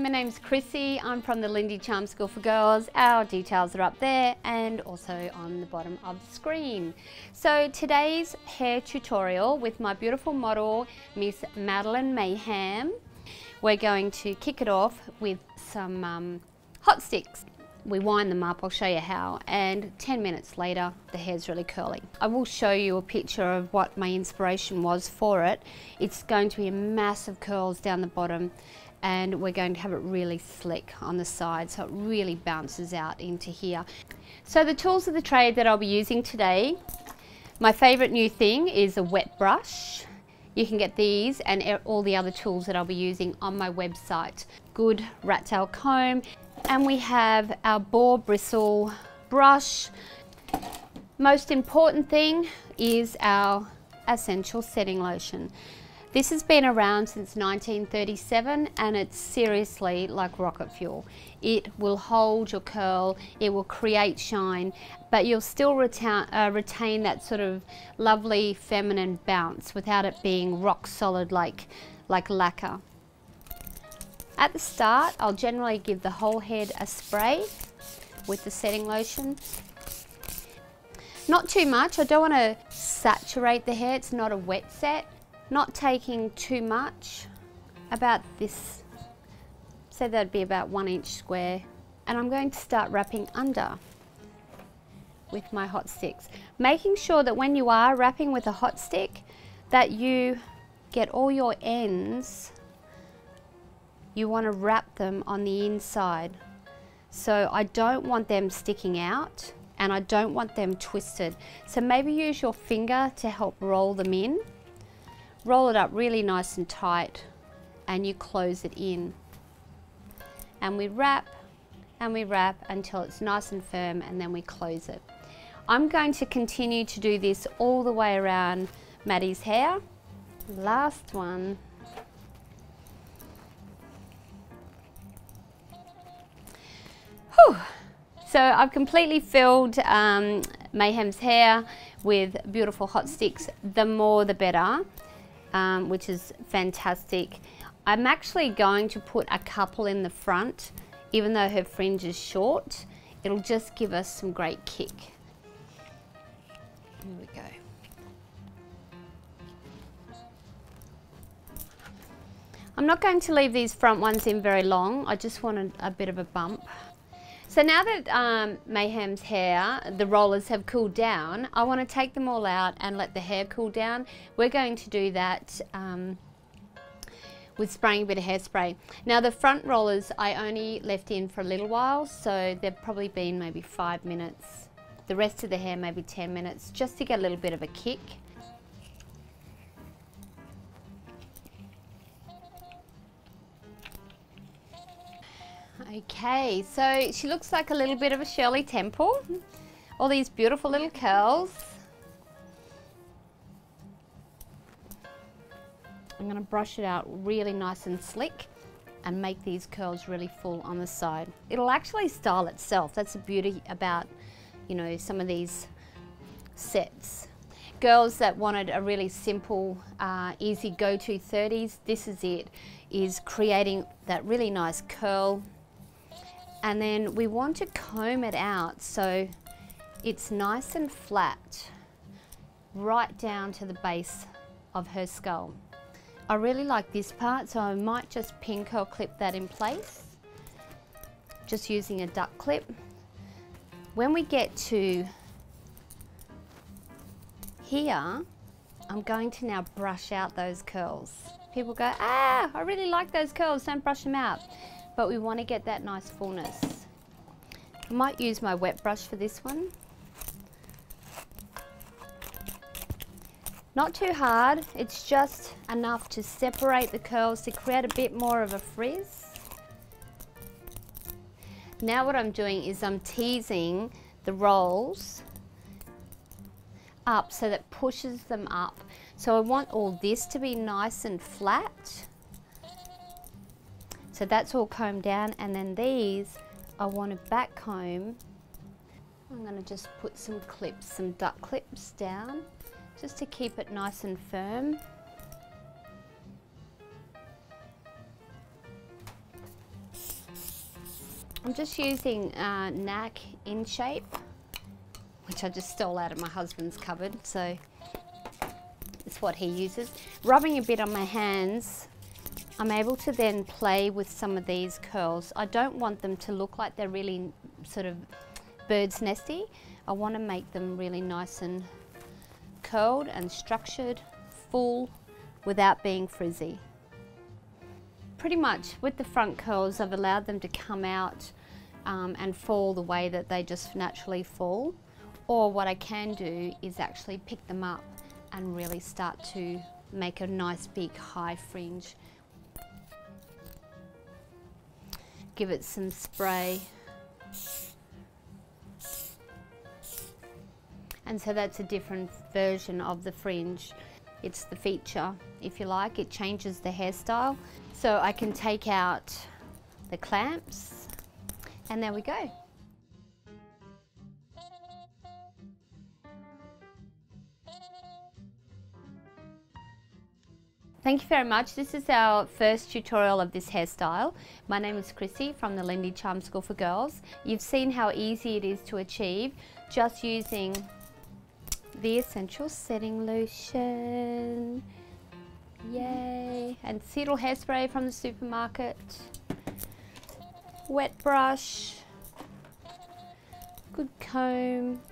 my name's Chrissy. I'm from the Lindy Charm School for Girls. Our details are up there and also on the bottom of the screen. So today's hair tutorial with my beautiful model, Miss Madeline Mayhem. We're going to kick it off with some hot sticks. We wind them up, I'll show you how, and 10 minutes later the hair's really curly. I will show you a picture of what my inspiration was for it. It's going to be massive curls down the bottom, and we're going to have it really slick on the side so it really bounces out into here. So the tools of the trade that I'll be using today, my favourite new thing is a wet brush. You can get these and all the other tools that I'll be using on my website. Good rat tail comb, and we have our boar bristle brush. Most important thing is our essential setting lotion. This has been around since 1937 and it's seriously like rocket fuel. It will hold your curl, it will create shine, but you'll still retain that sort of lovely feminine bounce without it being rock solid like lacquer. At the start, I'll generally give the whole head a spray with the setting lotion. Not too much, I don't want to saturate the hair, it's not a wet set. Not taking too much, about this, so that'd be about 1 inch square. And I'm going to start wrapping under with my hot sticks. Making sure that when you are wrapping with a hot stick, that you get all your ends, you want to wrap them on the inside. So I don't want them sticking out and I don't want them twisted. So maybe use your finger to help roll them in. Roll it up really nice and tight and you close it in. And we wrap until it's nice and firm and then we close it. I'm going to continue to do this all the way around Maddie's hair. Last one. Whew. So I've completely filled Mayhem's hair with beautiful hot sticks. The more the better. Which is fantastic. I'm actually going to put a couple in the front, even though her fringe is short. It'll just give us some great kick. Here we go. I'm not going to leave these front ones in very long. I just wanted a bit of a bump. So now that Mayhem's hair, the rollers have cooled down, I want to take them all out and let the hair cool down. We're going to do that with spraying a bit of hairspray. Now the front rollers I only left in for a little while, so they've probably been maybe 5 minutes. The rest of the hair maybe 10 minutes, just to get a little bit of a kick. Okay, so she looks like a little bit of a Shirley Temple. All these beautiful little curls. I'm going to brush it out really nice and slick and make these curls really full on the side. It'll actually style itself. That's the beauty about, you know, some of these sets. Girls that wanted a really simple, easy go-to 30s, this is it, is creating that really nice curl. And then we want to comb it out so it's nice and flat right down to the base of her skull. I really like this part, so I might just pin curl clip that in place, just using a duck clip. When we get to here, I'm going to now brush out those curls. People go, ah, I really like those curls, don't brush them out. But we want to get that nice fullness. I might use my wet brush for this one. Not too hard, it's just enough to separate the curls to create a bit more of a frizz. Now what I'm doing is I'm teasing the rolls up so that pushes them up. So I want all this to be nice and flat. So that's all combed down, and then these I want to back comb. I'm going to just put some clips, some duck clips down, just to keep it nice and firm. I'm just using Knack In Shape, which I just stole out of my husband's cupboard, so it's what he uses. Rubbing a bit on my hands, I'm able to then play with some of these curls. I don't want them to look like they're really sort of bird's nesty. I want to make them really nice and curled and structured, full, without being frizzy. Pretty much with the front curls, I've allowed them to come out and fall the way that they just naturally fall. Or what I can do is actually pick them up and really start to make a nice big high fringe. Give it some spray. And so that's a different version of the fringe. It's the feature, if you like. It changes the hairstyle. So I can take out the clamps, and there we go. Thank you very much. This is our first tutorial of this hairstyle. My name is Chrissy from the Lindy Charm School for Girls. You've seen how easy it is to achieve just using the Essential Setting Lotion. Yay! And Cedar hairspray from the supermarket. Wet brush. Good comb.